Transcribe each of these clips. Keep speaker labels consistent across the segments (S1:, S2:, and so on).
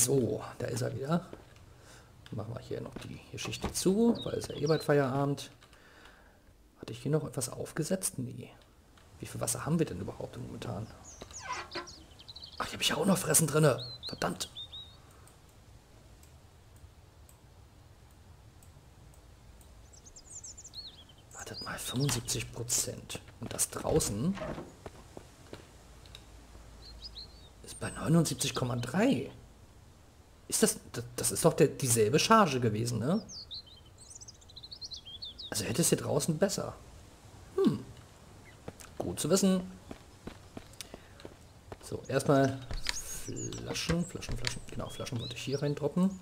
S1: So, da ist er wieder. Machen wir hier noch die Geschichte zu, weil es ja eh bald Feierabend. Hatte ich hier noch etwas aufgesetzt? Nee. Wie viel Wasser haben wir denn überhaupt momentan? Ach, hier habe ich ja auch noch Fressen drinne. Verdammt. Wartet mal, 75%. Und das draußen ist bei 79,3. Ist das ist doch dieselbe Charge gewesen, ne? Also hätte es hier draußen besser. Gut zu wissen. So, erstmal Flaschen. Genau, Flaschen wollte ich hier reindroppen.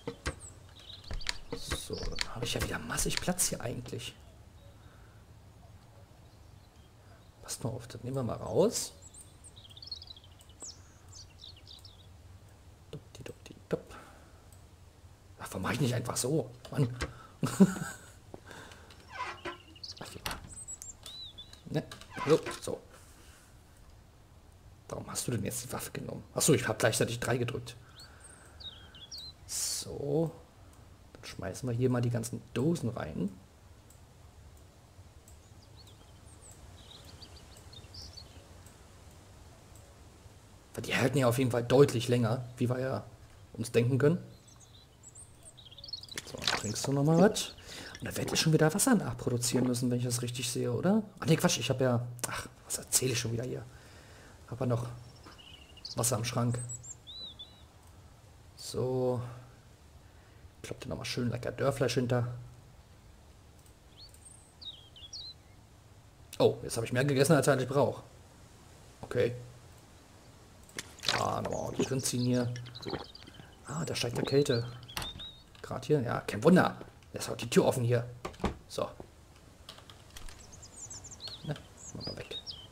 S1: So, dann habe ich ja wieder massig Platz hier eigentlich. Passt mal auf, das nehmen wir mal raus. Ach, warum mache ich nicht einfach so? Mann. Ne? So. Warum hast du denn jetzt die Waffe genommen? Achso, ich habe gleichzeitig 3 gedrückt. So. Dann schmeißen wir hier mal die ganzen Dosen rein. Weil die halten ja auf jeden Fall deutlich länger, wie wir ja uns denken können. So, trinkst du nochmal was? Und da werde ich schon wieder Wasser nachproduzieren müssen, wenn ich das richtig sehe, oder? Ach nee, Quatsch, ich habe ja... Ach, was erzähle ich schon wieder hier? Aber noch Wasser im Schrank. So. Kloppt dir nochmal schön lecker Dörrfleisch hinter. Oh, jetzt habe ich mehr gegessen, als ich eigentlich brauche. Okay. Ah, nochmal ordentlich drin hier. Ah, da steigt der Kälte. Gerade hier. Ja, kein Wunder. Jetzt haut die Tür offen hier. So. Ne, mal weg.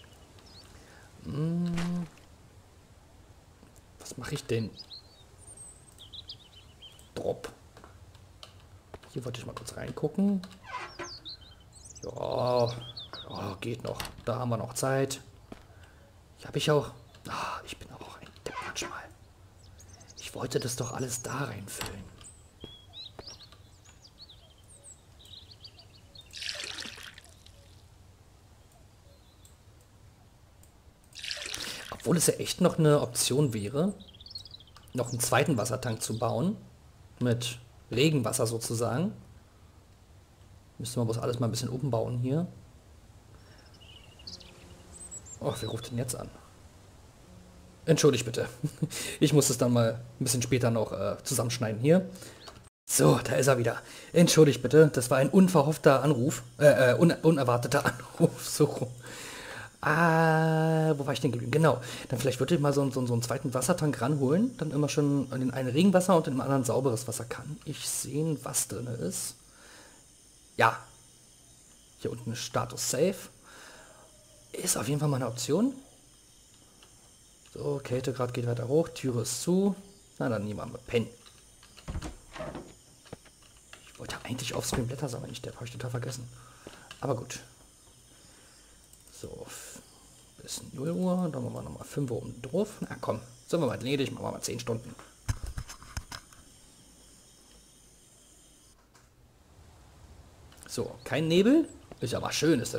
S1: Was mache ich denn? Drop. Hier wollte ich mal kurz reingucken. Ja, oh, geht noch. Da haben wir noch Zeit. Hier habe ich auch... Ah, ich bin auch ein Depp manchmal. Ich wollte das doch alles da reinfüllen. Obwohl es ja echt noch eine Option wäre, noch einen zweiten Wassertank zu bauen. Mit Regenwasser sozusagen. Müssen wir bloß alles mal ein bisschen umbauen hier. Oh, wer ruft denn jetzt an? Entschuldigt bitte. Ich muss es dann mal ein bisschen später noch zusammenschneiden hier. So, da ist er wieder. Entschuldigt bitte, das war ein unverhoffter Anruf. Unerwarteter Anruf. So rum. Ah, wo war ich denn geblieben? Genau. Dann vielleicht würde ich mal so einen zweiten Wassertank ranholen. Dann immer schon in den einen Regenwasser und in dem anderen sauberes Wasser. Kann ich sehen, was drin ist? Ja. Hier unten ist Status Safe. Ist auf jeden Fall mal eine Option. So, Kältegrad geht weiter hoch. Türe ist zu. Na, dann nehmen wir mal Pen. Ich wollte eigentlich offscreen Blätter sammeln. Ich habe ich total vergessen. Aber gut. So, bis 0 Uhr, dann machen wir nochmal 5 Uhr oben drauf. Na komm, sind wir mal ledig, machen wir mal 10 Stunden. So, kein Nebel. Ist ja mal schön, ist das.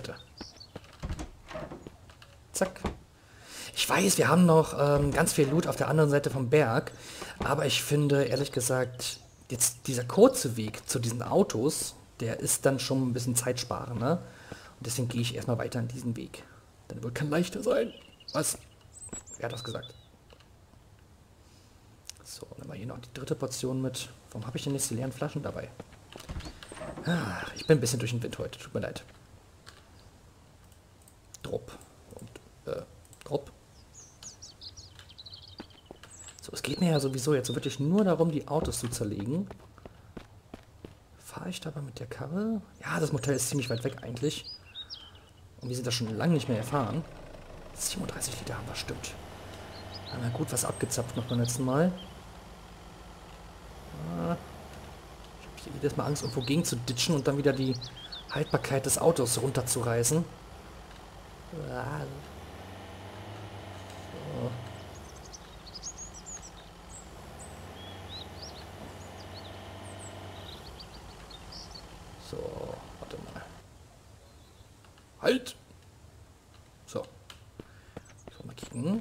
S1: Zack. Ich weiß, wir haben noch ganz viel Loot auf der anderen Seite vom Berg. Aber ich finde, ehrlich gesagt, jetzt dieser kurze Weg zu diesen Autos, der ist dann schon ein bisschen zeitsparend, ne? Und deswegen gehe ich erstmal weiter an diesen Weg. Dann wird kein leichter sein. Was? Wer hat das gesagt? So, nehmen wir hier noch die dritte Portion mit. Warum habe ich denn jetzt die leeren Flaschen dabei? Ah, ich bin ein bisschen durch den Wind heute. Tut mir leid. Drop. Und, Drop. So, es geht mir ja sowieso jetzt wirklich nur darum, die Autos zu zerlegen. Fahre ich dabei mit der Karre? Ja, das Motel ist ziemlich weit weg eigentlich. Und wir sind da schon lange nicht mehr erfahren. 37 Liter haben wir, stimmt. Haben wir gut was abgezapft noch beim letzten Mal. Ich habe hier jedes Mal Angst, irgendwo gegen zu ditchen und dann wieder die Haltbarkeit des Autos runterzureißen. So. Halt! So. So, mal kicken.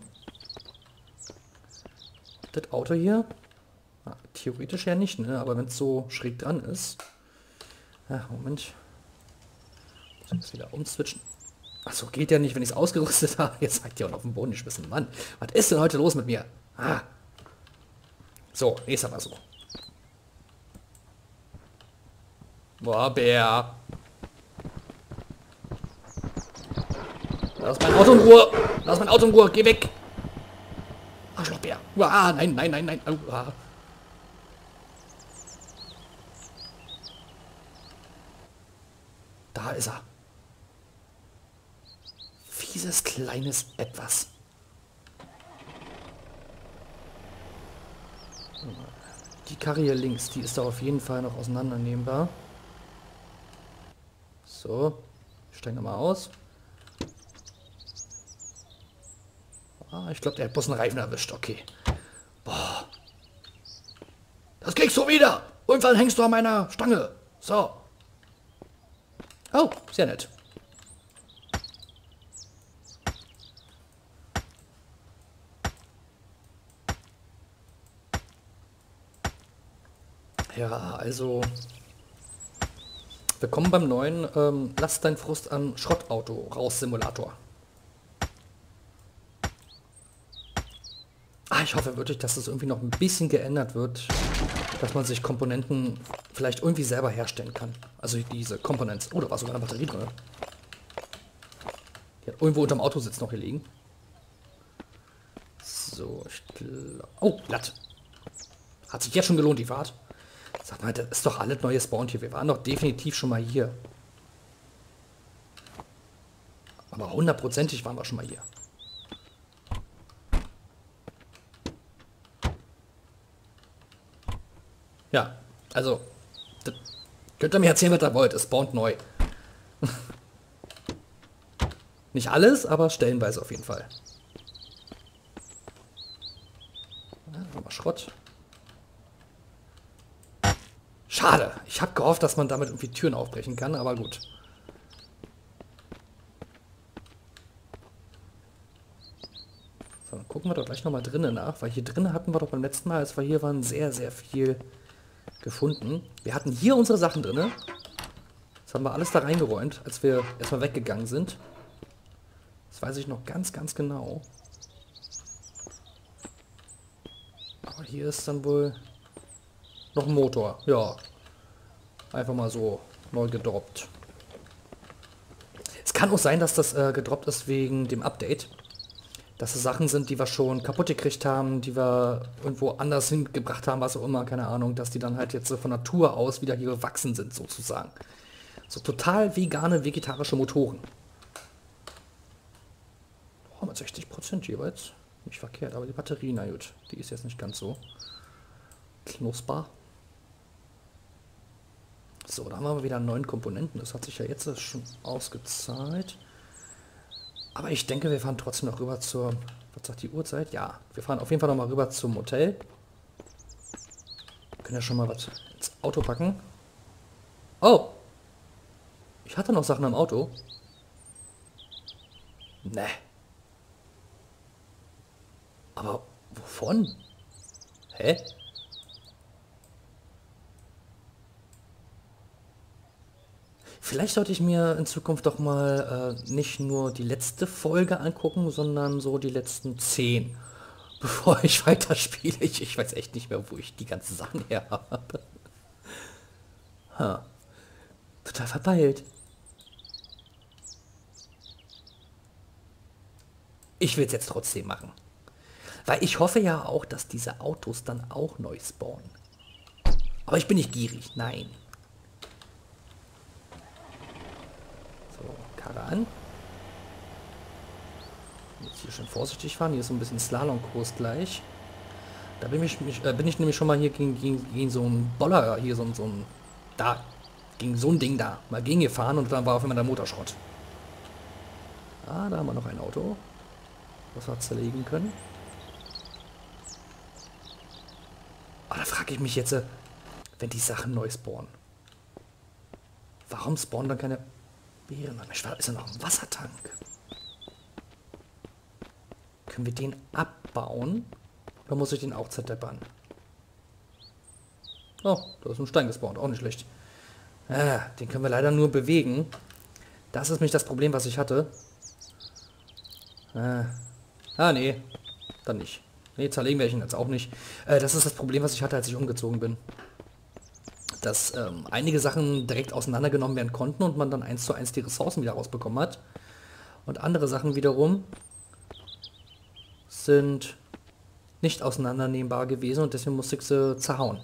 S1: Das Auto hier. Ah, theoretisch ja nicht, ne? Aber wenn es so schräg dran ist. Ja, Moment. Muss ich das wieder umswitchen. Achso, geht ja nicht, wenn ich es ausgerüstet habe. Jetzt seid ihr auch noch auf den Boden geschmissen. Mann, was ist denn heute los mit mir? Ah. So, nächster Versuch. Boah, Bär. Lass mein Auto in Ruhe. Lass mein Auto in Ruhe. Geh weg. Arschlochbär. Ah, nein, nein, nein, nein. Ah. Da ist er. Fieses kleines Etwas. Die Karre hier links, die ist da auf jeden Fall noch auseinandernehmbar. So, steigen wir mal aus. Ah, ich glaube, der hat bloß einen Reifen erwischt. Okay. Boah. Das kriegst du wieder. Irgendwann hängst du an meiner Stange. So. Oh, sehr nett. Ja, also willkommen beim neuen Lass dein Frust an Schrottauto raus Simulator. Ah, ich hoffe wirklich, dass es irgendwie noch ein bisschen geändert wird, dass man sich Komponenten vielleicht irgendwie selber herstellen kann. Also diese Components. Oh, da war sogar eine Batterie drin. Die hat irgendwo unterm Autositz noch hier liegen. So, ich glaube... Oh, glatt. Hat sich jetzt schon gelohnt, die Fahrt. Sag mal, das ist doch alles neue Spawn hier. Wir waren doch definitiv schon mal hier. Aber hundertprozentig waren wir schon mal hier. Ja, also, könnt ihr mir erzählen, was ihr wollt. Es spawnt neu. Nicht alles, aber stellenweise auf jeden Fall. Ja, nochmal Schrott. Schade. Ich habe gehofft, dass man damit irgendwie Türen aufbrechen kann, aber gut. So, dann gucken wir doch gleich nochmal drinnen nach, weil hier drinnen hatten wir doch beim letzten Mal, als wir hier waren, sehr, sehr viel gefunden. Wir hatten hier unsere Sachen drin. Das haben wir alles da reingeräumt, als wir erstmal weggegangen sind. Das weiß ich noch ganz, ganz genau. Aber hier ist dann wohl noch ein Motor. Ja. Einfach mal so neu gedroppt. Es kann auch sein, dass das gedroppt ist wegen dem Update. Dass es Sachen sind, die wir schon kaputt gekriegt haben, die wir irgendwo anders hingebracht haben, was auch immer, keine Ahnung, dass die dann halt jetzt so von Natur aus wieder hier gewachsen sind, sozusagen. So total vegane, vegetarische Motoren. Oh, mit 60% jeweils. Nicht verkehrt, aber die Batterie, na gut, die ist jetzt nicht ganz so knusper. So, da haben wir wieder 9 Komponenten. Das hat sich ja jetzt schon ausgezahlt. Aber ich denke, wir fahren trotzdem noch rüber zur... Was sagt die Uhrzeit? Ja, wir fahren auf jeden Fall noch mal rüber zum Hotel. Wir können ja schon mal was ins Auto packen. Oh! Ich hatte noch Sachen im Auto. Ne. Aber wovon? Hä? Vielleicht sollte ich mir in Zukunft doch mal nicht nur die letzte Folge angucken, sondern so die letzten 10, bevor ich weiterspiele. Ich weiß echt nicht mehr, wo ich die ganzen Sachen her habe. Ha. Total verpeilt. Ich will es jetzt trotzdem machen. Weil ich hoffe ja auch, dass diese Autos dann auch neu spawnen. Aber ich bin nicht gierig, nein. Karre an. Jetzt hier schon vorsichtig fahren. Hier ist so ein bisschen Slalomkurs gleich. Da bin ich nämlich schon mal hier gegen so einen Boller, hier so ein da, gegen so ein Ding da, mal gegengefahren und dann war auf einmal der Motorschrott. Ah, da haben wir noch ein Auto, was wir zerlegen können. Aber da frage ich mich jetzt, wenn die Sachen neu spawnen. Warum spawnen dann keine... Beeren. Ist ja noch ein Wassertank. Können wir den abbauen? Oder muss ich den auch zerdeppern? Oh, da ist ein Stein gespawnt. Auch nicht schlecht. Den können wir leider nur bewegen. Das ist nämlich das Problem, was ich hatte. Nee. Dann nicht. Nee, zerlegen werde ich ihn jetzt auch nicht. Das ist das Problem, was ich hatte, als ich umgezogen bin. Dass einige Sachen direkt auseinandergenommen werden konnten und man dann 1:1 die Ressourcen wieder rausbekommen hat. Und andere Sachen wiederum sind nicht auseinandernehmbar gewesen und deswegen musste ich sie zerhauen.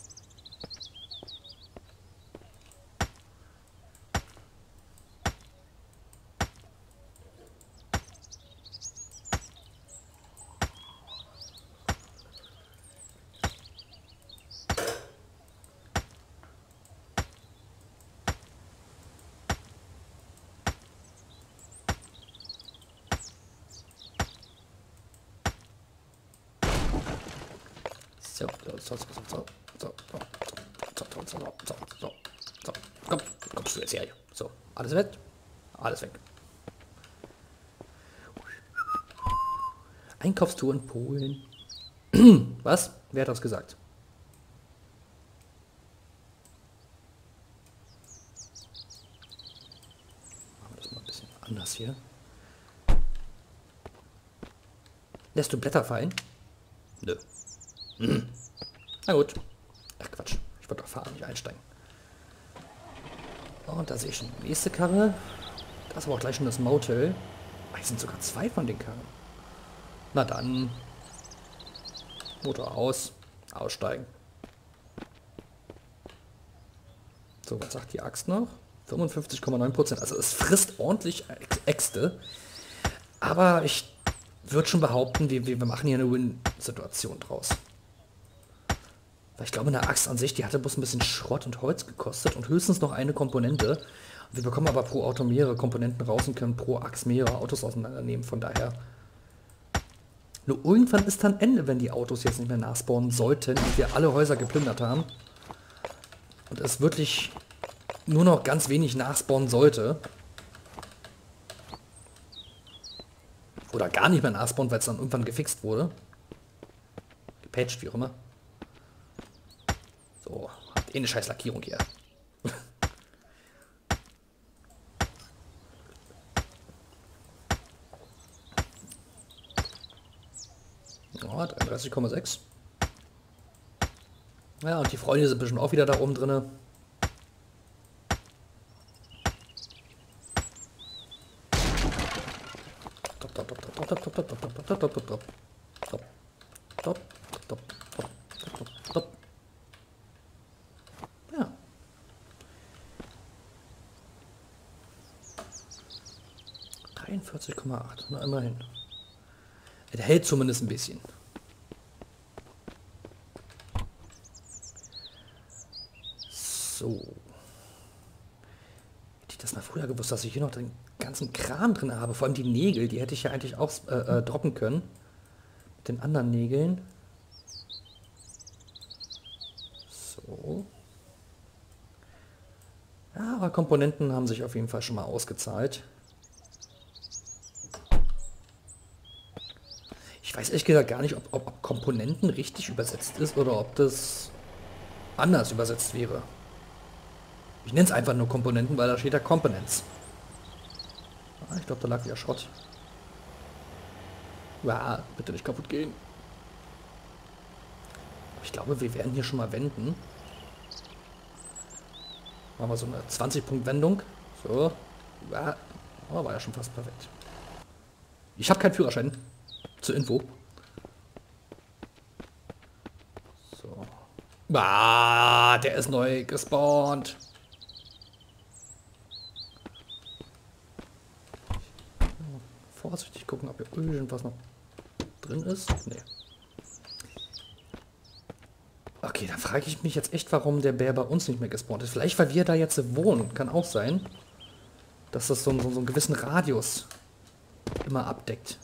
S1: So. Kommst du jetzt her? So, alles weg? Alles weg. Einkaufstour in Polen. Was? Wer hat das gesagt? Machen wir das mal ein bisschen anders hier. Lässt du Blätter fallen? Nö. Na gut. Ach Quatsch. Ich wollte doch fahren, nicht einsteigen. Und da sehe ich schon die nächste Karre. Da ist aber auch gleich schon das Motel. Hier sind sogar 2 von den Karren. Na dann. Motor aus. Aussteigen. So, was sagt die Axt noch? 55,9%. Also es frisst ordentlich Äxte. Aber ich würde schon behaupten, wir machen hier eine Win-Situation draus. Weil ich glaube, eine Axt an sich, die hatte bloß ein bisschen Schrott und Holz gekostet und höchstens noch eine Komponente. Und wir bekommen aber pro Auto mehrere Komponenten raus und können pro Axt mehrere Autos auseinandernehmen. Von daher. Nur irgendwann ist dann Ende, wenn die Autos jetzt nicht mehr nachspawnen sollten und wir alle Häuser geplündert haben. Und es wirklich nur noch ganz wenig nachspawnen sollte. Oder gar nicht mehr nachspawnen, weil es dann irgendwann gefixt wurde. Gepatcht, wie auch immer. So, habt eh eine scheiß Lackierung hier. Oh, 33,6. Ja, und die Freunde sind bestimmt auch wieder da oben drin. Ja. (43,8), na immerhin. Er hält zumindest ein bisschen. So. Hätte ich das mal früher gewusst, dass ich hier noch den ganzen Kram drin habe. Vor allem die Nägel, die hätte ich ja eigentlich auch droppen können. Mit den anderen Nägeln. So. Ja, aber Komponenten haben sich auf jeden Fall schon mal ausgezahlt. Ich weiß ehrlich gesagt gar nicht, ob Komponenten richtig übersetzt ist oder ob das anders übersetzt wäre. Ich nenne es einfach nur Komponenten, weil da steht ja Components. Ah, ich glaube, da lag wieder Schrott. Ja, bitte nicht kaputt gehen. Ich glaube, wir werden hier schon mal wenden. Machen wir so eine 20-Punkt-Wendung. So. Ja, war ja schon fast perfekt. Ich habe keinen Führerschein. Zur Info. So. Ah, der ist neu gespawnt. Vorsichtig gucken, ob hier irgendwas noch drin ist. Nee. Okay, dann frage ich mich jetzt echt, warum der Bär bei uns nicht mehr gespawnt ist. Vielleicht, weil wir da jetzt wohnen. Kann auch sein. Dass das so einen gewissen Radius immer abdeckt.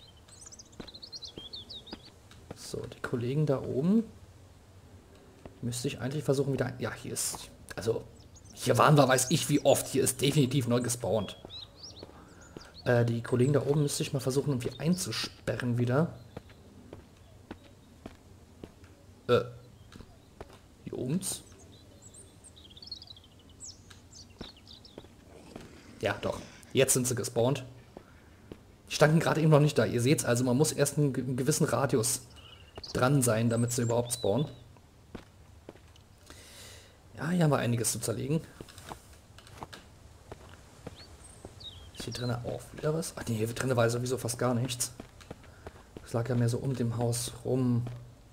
S1: So, die Kollegen da oben müsste ich eigentlich versuchen wieder... Ja, hier ist... Also, Hier waren wir, weiß ich wie oft. Hier ist definitiv neu gespawnt. Die Kollegen da oben müsste ich mal versuchen, irgendwie einzusperren wieder. Jungs. Ja, doch. Jetzt sind sie gespawnt. Die standen gerade eben noch nicht da. Ihr seht's also, man muss erst einen gewissen Radius dran sein, damit sie überhaupt spawnen. Ja, hier haben wir einiges zu zerlegen. Ist hier drinnen auch wieder was? Ach nee, hier drinnen war sowieso fast gar nichts. Das lag ja mehr so um dem Haus rum.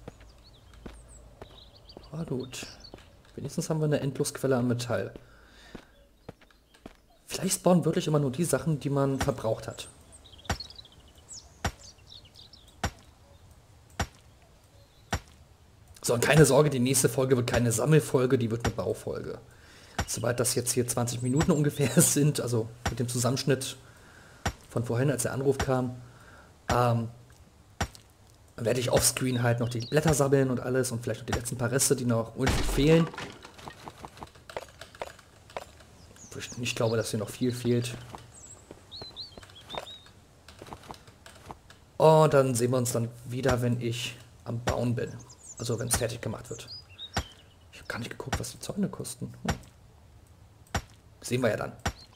S1: Ah gut. Wenigstens haben wir eine Endlosquelle an Metall. Vielleicht spawnen wirklich immer nur die Sachen, die man verbraucht hat. So, und keine Sorge, die nächste Folge wird keine Sammelfolge, die wird eine Baufolge. Soweit das jetzt hier 20 Minuten ungefähr sind, also mit dem Zusammenschnitt von vorhin, als der Anruf kam, werde ich offscreen halt noch die Blätter sammeln und alles und vielleicht noch die letzten paar Reste, die noch irgendwie fehlen. Ich glaube, dass hier noch viel fehlt. Und dann sehen wir uns dann wieder, wenn ich am Bauen bin. Also wenn es fertig gemacht wird. Ich habe gar nicht geguckt, was die Zäune kosten. Sehen wir ja dann.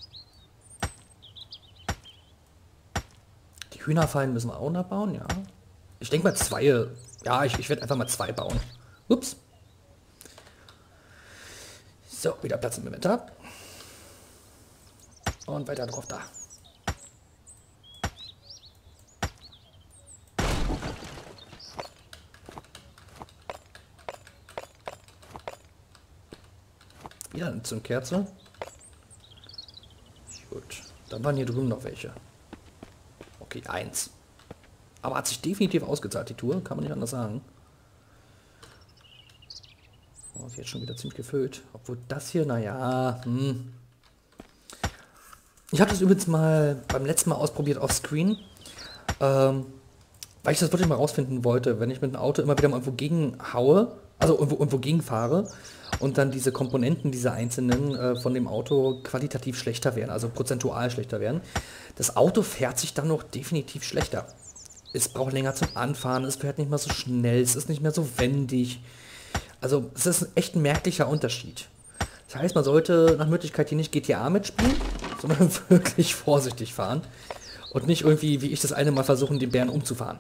S1: Die Hühnerfallen müssen wir auch noch bauen, ja. Ich denke mal zwei. Ja, ich werde einfach mal zwei bauen. Ups. So, wieder Platz im Inventar. Und weiter drauf da. Wieder eine Zündkerze. Gut. Dann waren hier drüben noch welche. Okay, 1. Aber hat sich definitiv ausgezahlt, die Tour. Kann man nicht anders sagen. Oh, ist jetzt schon wieder ziemlich gefüllt. Obwohl das hier, naja, Ich habe das übrigens mal beim letzten Mal ausprobiert auf Screen. Weil ich das wirklich mal rausfinden wollte, wenn ich mit dem Auto immer wieder mal irgendwo gegenhaue, also irgendwo gegenfahre und dann diese Komponenten, diese einzelnen von dem Auto qualitativ schlechter werden, also prozentual schlechter werden. Das Auto fährt sich dann noch definitiv schlechter. Es braucht länger zum Anfahren, es fährt nicht mehr so schnell, es ist nicht mehr so wendig. Also es ist echt ein merklicher Unterschied. Das heißt, man sollte nach Möglichkeit hier nicht GTA mitspielen, sondern wirklich vorsichtig fahren. Und nicht irgendwie, wie ich das eine Mal versuchen, den Bären umzufahren.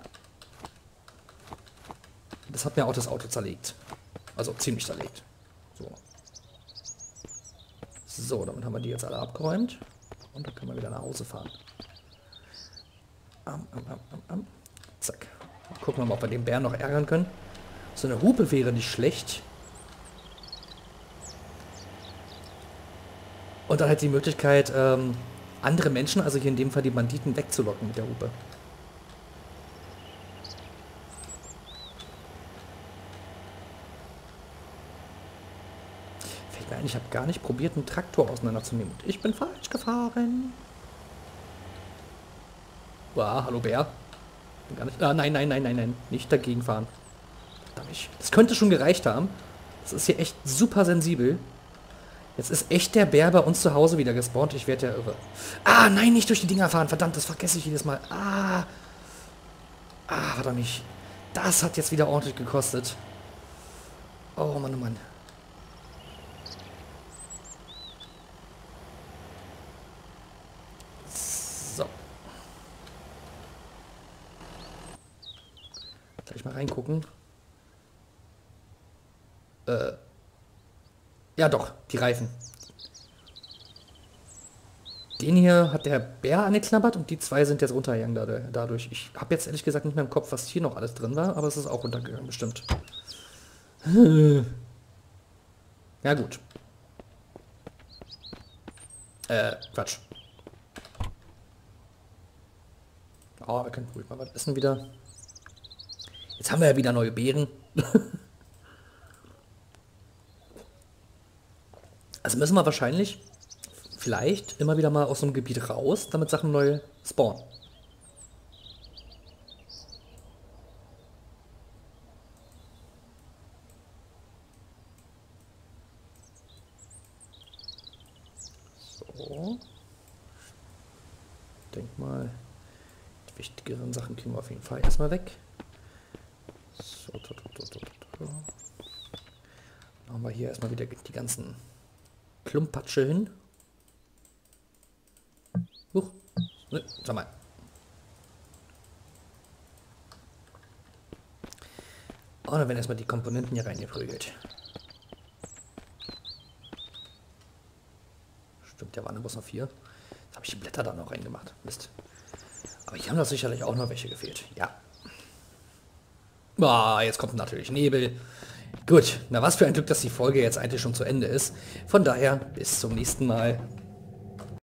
S1: Das hat mir auch das Auto zerlegt. Also ziemlich zerlegt. So. So, damit haben wir die jetzt alle abgeräumt. Und dann können wir wieder nach Hause fahren. Zack. Gucken wir mal, ob wir den Bären noch ärgern können. So eine Hupe wäre nicht schlecht. Und dann halt die Möglichkeit, andere Menschen, also hier in dem Fall die Banditen, wegzulocken mit der Hupe. Fällt mir ein, ich habe gar nicht probiert, einen Traktor auseinanderzunehmen. Und ich bin falsch gefahren. Wow, hallo Bär. Bin gar nicht, nein. Nicht dagegen fahren. Das könnte schon gereicht haben. Das ist hier echt super sensibel. Jetzt ist echt der Bär bei uns zu Hause wieder gespawnt. Ich werde ja irre. Ah, nein, nicht durch die Dinger fahren. Verdammt, das vergesse ich jedes Mal. Verdammt nicht. Das hat jetzt wieder ordentlich gekostet. Oh Mann, oh Mann. So. Gleich mal reingucken. Ja doch, die Reifen. Den hier hat der Bär angeknabbert und die zwei sind jetzt runtergegangen dadurch. Ich habe jetzt ehrlich gesagt nicht mehr im Kopf, was hier noch alles drin war, aber es ist auch runtergegangen, bestimmt. Ja gut. Quatsch. Oh, wir können ruhig mal was essen wieder. Jetzt haben wir ja wieder neue Beeren. Also müssen wir wahrscheinlich vielleicht immer wieder mal aus so einem Gebiet raus, damit Sachen neu spawnen. So. Ich denke mal, die wichtigeren Sachen kriegen wir auf jeden Fall erstmal weg. So, machen wir hier erstmal wieder die ganzen Klumpatsche hin. Huch, ne, sag mal. Und dann werden erstmal die Komponenten hier reingeprügelt. Stimmt, der waren bloß noch 4. Jetzt habe ich die Blätter da noch reingemacht. Mist. Aber hier haben da sicherlich auch noch welche gefehlt. Ja. Boah, jetzt kommt natürlich Nebel. Gut, na was für ein Glück, dass die Folge jetzt eigentlich schon zu Ende ist. Von daher, bis zum nächsten Mal.